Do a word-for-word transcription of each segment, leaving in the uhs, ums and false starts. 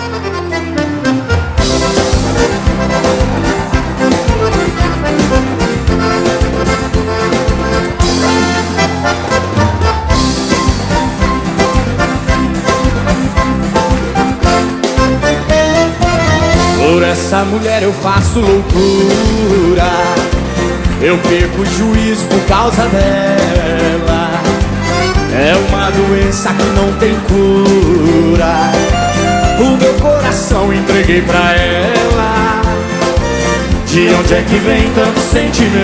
Por essa mulher eu faço loucura, eu perco o juízo por causa dela. É uma doença que não tem cura, o meu coração entreguei pra ela. De onde é que vem tanto sentimento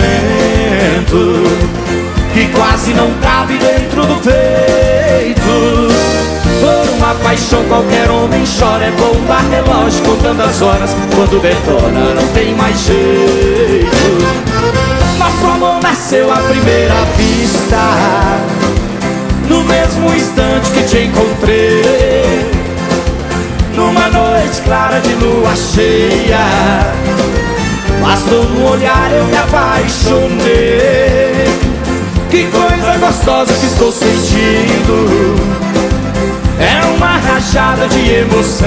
que quase não cabe dentro do peito? Por uma paixão qualquer homem chora, é bomba relógio contando as horas, quando detona não tem mais jeito. Nosso amor nasceu à primeira vista, no mesmo instante que te encontrei, numa noite clara de lua cheia. Bastou no olhar eu me apaixonei. Que coisa gostosa que estou sentindo, é uma rajada de emoção,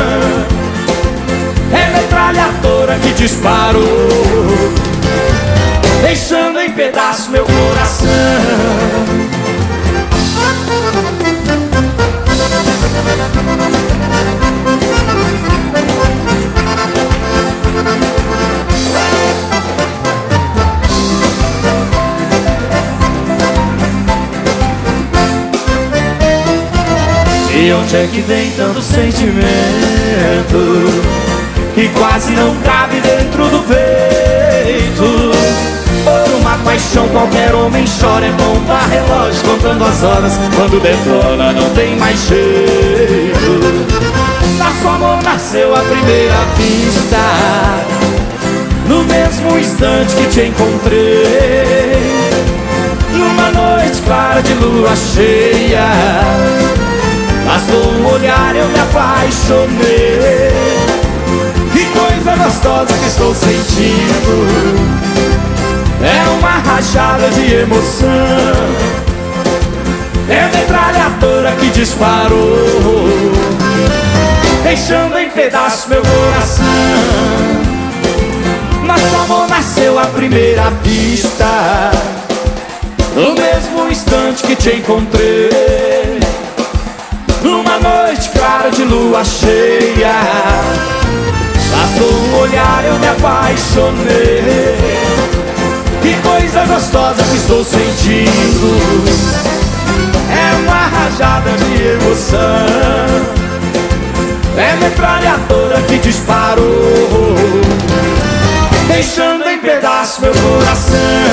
é metralhadora que disparou, deixando em pedaços meu coração. E onde é que vem tanto sentimento que quase não cabe dentro do peito? Por uma paixão qualquer homem chora, é bomba relógio contando as horas, quando detona não tem mais jeito. Nosso amor nasceu à primeira vista, no mesmo instante que te encontrei, numa noite clara de lua cheia. Bastou um olhar eu me apaixonei. Que coisa gostosa que estou sentindo, é uma rajada de emoção, é metralhadora que disparou, deixando em pedaços meu coração. Nosso amor nasceu à primeira vista, no mesmo instante que te encontrei, numa noite clara de lua cheia. Bastou um olhar eu me apaixonei. Que coisa gostosa que estou sentindo, é uma rajada de emoção, é metralhadora que disparou, deixando em pedaços meu coração.